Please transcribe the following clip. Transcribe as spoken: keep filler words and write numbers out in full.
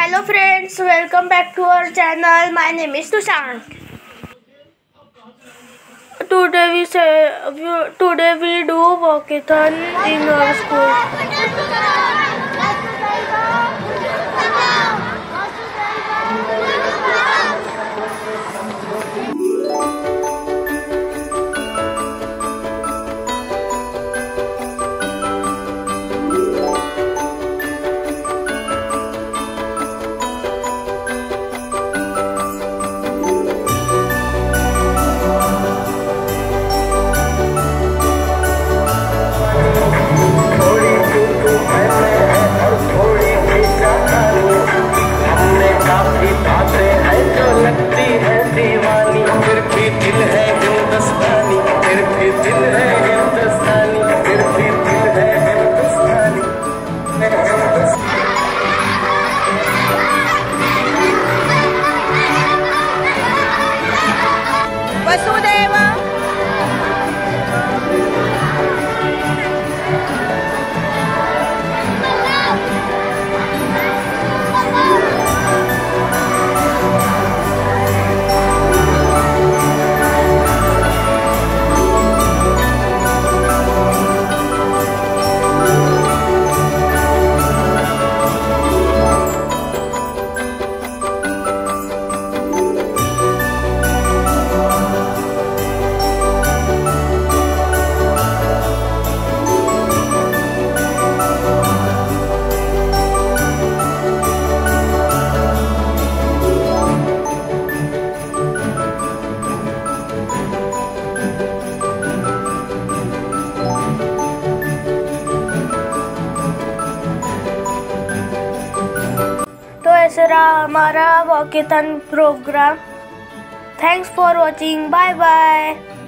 Hello friends, welcome back to our channel. My name is Tushant. Today we say today we do walkathon in our school. Vasudev तो ऐसा रहा हमारा walkathon programme. Thanks for watching. Bye bye.